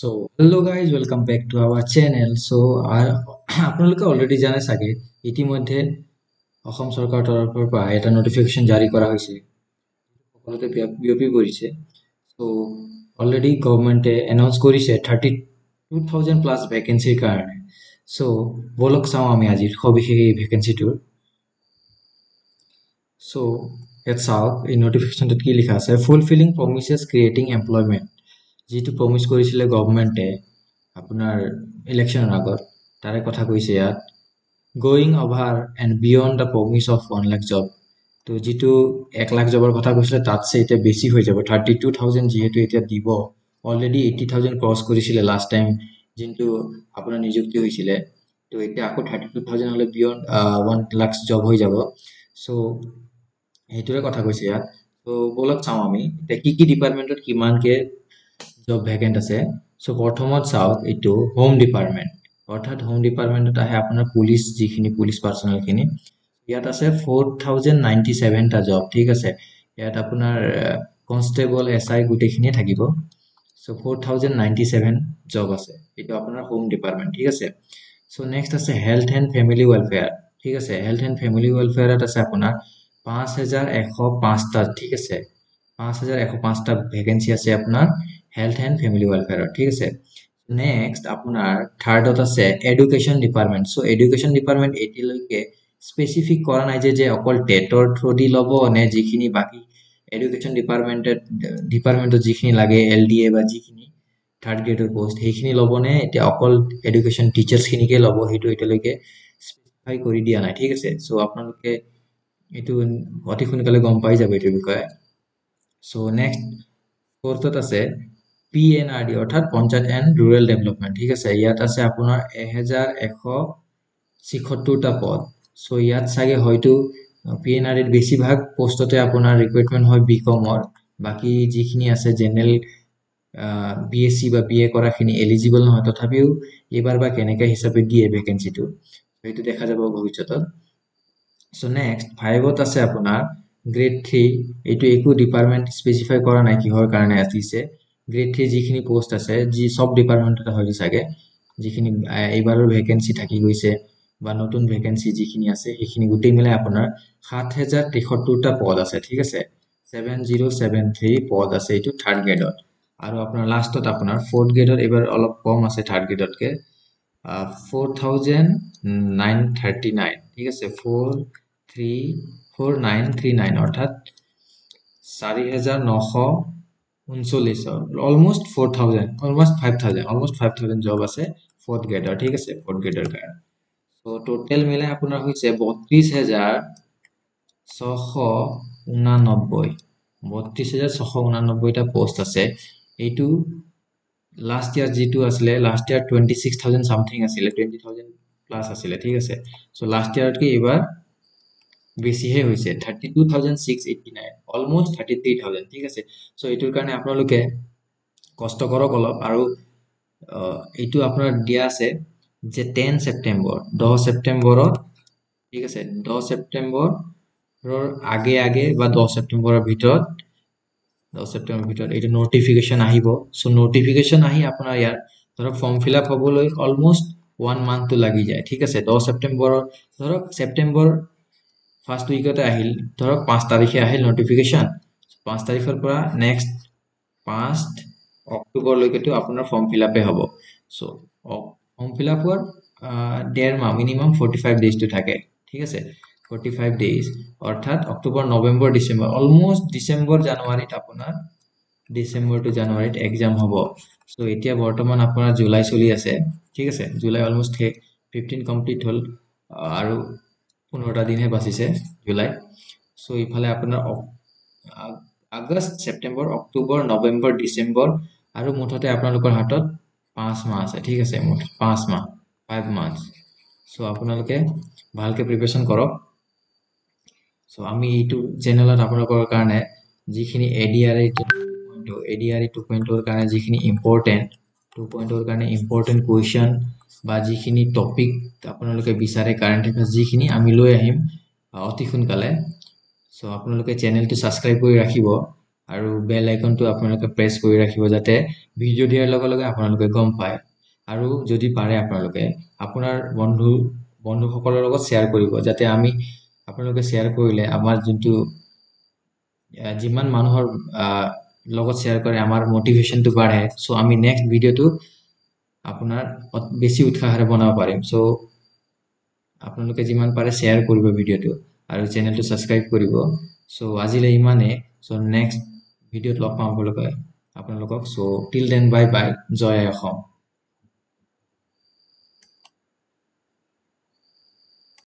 So, hello guys, welcome back to our channel. So, আপোনালোকে already জানে চাগে ইতিমধ্যে অসম চৰকাৰৰ তৰফৰ পৰা এটা নটিফিকেশ্যন জাৰি কৰা হৈছে সকলোতে বিয়পি পৰিছে so অলৰেডি গভৰ্ণমেণ্টে এনাউন্স কৰিছে 32,000 প্লাছ ভেকেঞ্চিৰ কাৰণে so বলক চাওঁ আমি আজি সবিশেষ এই ভেকেঞ্চিটোৰ so ইয়াত চাওক এই নটিফিকেশ্যনটোত কি লিখা আছে ফুলফিলিং প্ৰমিসেছ ক্ৰিয়েটিং এমপ্লয়মেণ্ট যেটো প্ৰমিস কৰিছিলে গভৰ্ণমেণ্টে আপোনাৰ ইলেকশ্যনৰ আগত তাৰে কথা কৈছে ইয়াত going over and beyond the promise of 1 lakh job তো যেটো 1 লাখ জবৰ কথা কৈছিলে তাতছে এটা বেছি হৈ যাব 32,000 যেহেতু এটা দিব অলৰেডি 80,000 ক্ৰছ কৰিছিলে লাষ্ট টাইম যেটো আপোনাৰ নিযুক্তি হৈছিল তো এতিয়া আকৌ 32,000 হলে বিয়ন্ড 1 লাখ জব হৈ যাব সো এইটোৰে কথা কৈছে ইয়াত তো বলক চাওঁ আমি এতিয়া কি ডিপাৰ্টমেন্টত কিমান কে জব ভ্যাকেন্ট আছে সো প্ৰথমত চাওক এইটো হোম ডিপাৰ্টমেন্ট অৰ্থাৎ হোম ডিপাৰ্টমেন্টত আহে আপোনাৰ পুলিশ যিখিনি পুলিশ পাৰ্সোনেল খিনি ইয়াত আছে 4097 টা জব ঠিক আছে ইয়াত আপোনাৰ কনস্টেবল এসআই গুটেখিনি থাকিব সো 4097 জব আছে এটো আপোনাৰ হোম ডিপাৰ্টমেন্ট ঠিক আছে সো নেক্সট আছে হেলথ এন্ড ফ্যামিলি ওয়েলফেয়ার ঠিক আছে হেলথ এন্ড ফ্যামিলি ওয়েলফেয়াৰত আছে আপোনাৰ 5105 টা ঠিক আছে 5105 টা ভ্যাকেন্সি আছে আপোনাৰ হেলথ এন্ড ফ্যামিলি ওয়েলফেয়ার ঠিক আছে নেক্সট আপোনাৰ থাৰ্ডত আছে education department so education department এতিয়ালৈকে স্পেসিফিক কৰা নাই যে অকল টেটৰ থ্ৰুদি লব নে যিখিনি বাকি এডুকেশন ডিপাৰ্টমেন্টত যিখিনি লাগে এলডিএ বা যিখিনি থাৰ্ড গ্ৰেডৰ পোষ্ট সেইখিনি লব নে এতিয়া অকল এডুকেশন টিচাৰ্স খিনিকে লব হেতু এতিয়ালৈকে স্পেসিফাই কৰি দিয়া নাই ঠিক আছে সো আপোনালোকে এটো অতি সোনকালে গম পাই যাব এটো বিষয়ে সো নেক্সট ফোৰ্থত আছে পিএনআৰডি অৰ্থাৎ পঞ্চায়ত এণ্ড ৰুৰেল ডেভেলপমেন্ট ঠিক আছে ইয়াত আছে আপোনাৰ 1176 টা পদ সো ইয়াত চাগে হয়তো পিএনআৰডিত বেছিভাগ পোষ্টতে আপোনাৰ ৰিক্ৰুটমেন্ট হয় বিকমৰ বাকি যিখিনি আছে জেনাৰেল বিএসসি বা বিএ কৰাখিনি এলিজিবল নহয় তথাপিও এবাৰ বা কেনেকা হিচাপে দিয়ে ভ্যাকেন্সিটো সেইটো দেখা যাব ভৱিষ্যতত সো নেক্সট 5ত আছে আপোনাৰ গ্ৰেড 3 এইটো একো ডিপাৰ্টমেন্ট স্পেসিফাই কৰা নাই কিহৰ কাৰণে আছে গ্ৰেড 3 যিখিনি পোষ্ট আছে যি সব ডিপাৰ্টমেন্টত হয়তো চাগে যিখিনি এইবাৰৰ ভ্যাকেন্সি থাকি গৈছে বা নতুন ভ্যাকেন্সি যিখিনি আছে সেইখিনি গুটেই মিলাই আপোনাৰ 7073 টা পদ আছে ঠিক আছে 7073 পদ আছে এইটো থাৰ্ড গ্ৰেডত আৰু আপোনাৰ লাষ্টত আপোনাৰ ফোৰ্থ গ্ৰেডত এবাৰ অলপ কম আছে থাৰ্ড গ্ৰেডতকে 4939 ঠিক আছে 4939 অৰ্থাৎ 4939 অলমোস্ট 4000 অলমোস্ট 5000 জব আছে ফোৰ্থ গ্ৰেডৰ ঠিক আছে ফোৰ্থ গ্ৰেডৰ কাৰণে সো টোটাল মিলাই আপোনাৰ হৈছে 32689 টা পোষ্ট আছে এইটো লাষ্ট ইয়াৰ যেটো আছিল লাষ্ট ইয়াৰ 26000 সামথিং আছিল 20000 প্লাস আছিল ঠিক আছে সো লাষ্ট ইয়াৰত কি এবাৰ বেছি হে হৈছে 32689 অলমোস্ট 33000 ঠিক আছে সো এটোৰ কাৰণে আপোনালোকে কষ্ট কৰক অলপ আৰু এইটো আপোনাৰ দিয়া আছে যে 10 সেপ্টেম্বৰ 10 সেপ্টেম্বৰত ঠিক আছে 10 সেপ্টেম্বৰৰ আগে বা 10 সেপ্টেম্বৰৰ ভিতৰত 10 সেপ্টেম্বৰৰ ভিতৰত এটা নোটিফিকেশন আহিব সো নোটিফিকেশন আহি আপোনাৰ ইয়াৰ ধৰক ফৰ্ম ফিল আপ হ'বলৈ অলমোস্ট 1 মান্থ তো লাগি যায় ঠিক আছে 10 সেপ্টেম্বৰৰ ধৰক সেপ্টেম্বৰ ফাৰ্স্ট উইকতে আহিল ধৰক 5 তাৰিখে আহিল নোটিফিকেশন 5 তাৰিখৰ পৰা নেক্সট 5 অক্টোবৰ লৈকেটো আপোনাৰ ফৰ্ম ফিল আপে হ'ব সো ফৰ্ম ফিল আপৰ ডেৰ মাহ মিনিমাম 45 ডেজ তো থাকে ঠিক আছে 45 ডেজ অৰ্থাৎ October November December almost December জানুৱাৰীত আপোনাৰ ডিসেম্বৰ টু জানুৱাৰীত এক্সাম হ'ব সো এতিয়া বৰ্তমান আপোনাৰ জুলাই চলি আছে ঠিক আছে জুলাই অলমোস্ট 15 কমপ্লিট হল আৰু 15টা দিনহে বাচিছে জুলাই সো ইফালে আপোনাৰ আগষ্ট সেপ্টেম্বৰ অক্টোবৰ নৱেম্বৰ ডিসেম্বৰ আৰু মুঠতে আপোনালোকৰ হাতত 5 মাহ আছে ঠিক আছে মুঠ 5 মাহ 5 মান্থ সো আপোনালোকে ভালকে প্ৰিপাৰেচন কৰক সো আমি এইটো চেনেলত আপোনালোকৰ কাৰণে যিখিনি এডিআৰআই 2.0 ৰ কাৰণে যিখিনি ইম্পৰ্টেন্ট 2.0 ৰ কাৰণে ইম্পৰ্টেন্ট কোৱেশ্চন বা যিখিনি টপিক আপোনালোকে বিচাৰে কাৰেন্ট এফেয়াৰ্স যিখিনি আমি লৈ আহিম অতি সোনকালে সো আপোনালোকে চেনেলটো সাবস্ক্ৰাইব কৰি ৰাখিব আৰু বেল আইকনটো আপোনালোকে প্ৰেছ কৰি ৰাখিব যাতে ভিডিঅ' দিয়াৰ লগে লগে আপোনালোকে গম পায় আৰু যদি পাৰে আপোনালোকে আপোনাৰ বন্ধুসকলৰ লগত শ্বেয়াৰ কৰিব যাতে আপোনালোকে শ্বেয়াৰ কৰিলে আমাৰ যোনটো যিমান মানুহৰ লগত শ্বেয়াৰ কৰে আমাৰ মটিভেশ্যনটো বাঢ়ে সো আমি নেক্সট ভিডিঅ'টো আপোনাৰ বেছি উৎসাহেৰে বনাব পাৰিম সো আপোনালোকে যিমান পাৰে শ্বেয়াৰ কৰিব ভিডিঅ'টো আৰু চেনেলটো ছাবস্ক্ৰাইব কৰিব সো আজিলৈ ইমানে সো নেক্সট ভিডিঅ'ত লগ পাম আপোনালোকক so till then bye bye জয় আই অসম